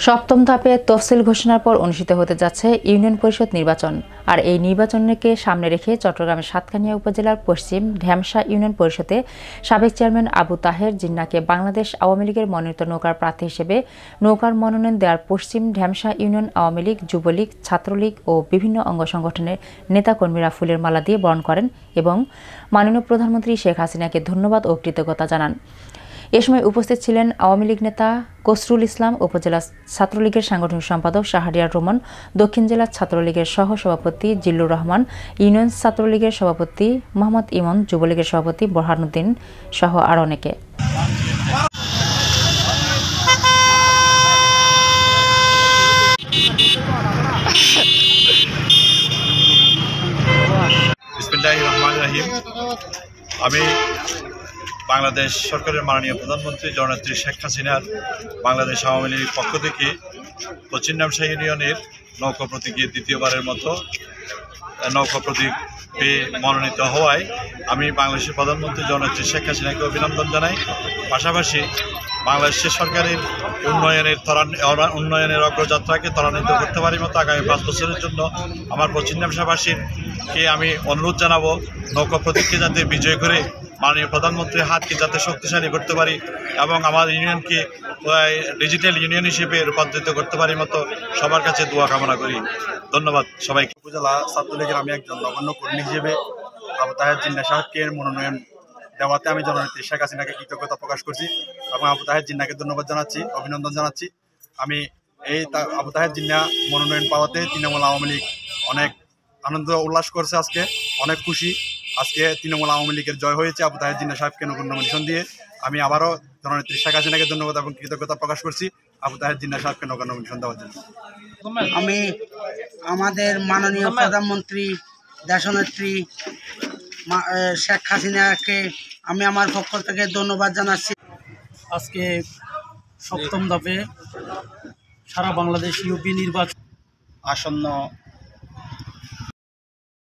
সপ্তম ধাপে তফসিল ঘোষণার পর অনুষ্ঠিত হতে যাচ্ছে ইউনিয়ন পরিষদ নির্বাচন। আর এই নির্বাচনকে সামনে রেখে চট্টগ্রামের সাতকানিয়া উপজেলার পশ্চিম ঢ্যামসা ইউনিয়ন পরিষদে সাবেক চেয়ারম্যান আবু তাহের জিন্নাহকে বাংলাদেশ আওয়ামী লীগের মনোনীত নৌকার প্রার্থী হিসেবে নৌকার মনোনয়ন দেওয়ার পশ্চিম ঢ্যামসা ইউনিয়ন আওয়ামী লীগ, যুবলীগ, ছাত্রলীগ ও বিভিন্ন অঙ্গ সংগঠনের নেতাকর্মীরা ফুলের মালা দিয়ে বরণ করেন এবং মাননীয় প্রধানমন্ত্রী শেখ হাসিনাকে ধন্যবাদ ও কৃতজ্ঞতা জানান। এ সময় উপস্থিত ছিলেন আওয়ামী লীগ নেতা কসরুল ইসলাম, উপজেলা ছাত্রলীগের সাংগঠনিক সম্পাদক শাহরিয়ার রহমান, দক্ষিণ জেলা ছাত্রলীগের সহ সভাপতি জিল্লুর রহমান, ইউনিয়ন ছাত্রলীগের সভাপতি মোহাম্মদ ইমন, যুবলীগের সভাপতি বোরহানুদ্দিন সহ আরও অনেকে। আমি বাংলাদেশ সরকারের মাননীয় প্রধানমন্ত্রী জননেত্রী শেখ হাসিনার বাংলাদেশ আওয়ামী লীগের পক্ষ থেকে পশ্চিম ঢ্যামসা ইউনিয়নের নৌকা প্রতীকে দ্বিতীয়বারের মতো নৌকা প্রতীক পেয়ে মনোনীত হওয়ায় আমি বাংলাদেশের প্রধানমন্ত্রী জননেত্রী শেখ হাসিনাকে অভিনন্দন জানাই। পাশাপাশি বাংলাদেশের সরকারের উন্নয়নের অগ্রযাত্রাকে ত্বরান্বিত করতে পারি মতো আগামী 5 বছরের জন্য আমার পশ্চিম ঢ্যামসাবাসীকে আমি অনুরোধ জানাবো, নৌকা প্রতীককে যাতে বিজয় করে মাননীয় প্রধানমন্ত্রীর হাতকে যাতে শক্তিশালী করতে পারি এবং আমার ইউনিয়নকে ডিজিটাল ইউনিয়ন হিসেবে রূপান্তরিত করতে পারি মতো সবার কাছে দোয়া কামনা করি। ধন্যবাদ সবাইকে। উপজেলা ছাত্রলীগের আমি একজন নগণ্য কর্মী হিসেবে আবু তাহের জিন্নাহ সাহেবকে মনোনয়ন দেওয়াতে আমি জননেত্রী শেখ হাসিনাকে কৃতজ্ঞতা প্রকাশ করছি এবং আবু তাহের জিন্নাহকে ধন্যবাদ জানাচ্ছি, অভিনন্দন জানাচ্ছি। আমি এই আবু তাহের জিন্নাহ মনোনয়ন পাওয়াতে তৃণমূল আওয়ামী লীগ অনেক আনন্দ উল্লাস করছে, আজকে অনেক খুশি। আজকে তৃণমূল আওয়ামী লীগের জয় হয়েছে আবু তাহের জিন্নাহ সাহেবকে নমিনেশন দিয়ে। আমি আবারও জননেত্রী শেখ হাসিনাকে ধন্যবাদ এবং কৃতজ্ঞতা প্রকাশ করছি আবু তাহের জিন্নাহ সাহেবকে নমিনেশন দেওয়ার জন্য। আমি আমাদের মাননীয় প্রধানমন্ত্রী দেশনেত্রী শেখ হাসিনাকে আমি আমার পক্ষ থেকে ধন্যবাদ জানাচ্ছি। আজকে সপ্তম ধাপে সারা বাংলাদেশ ইউপি নির্বাচন আসন্ন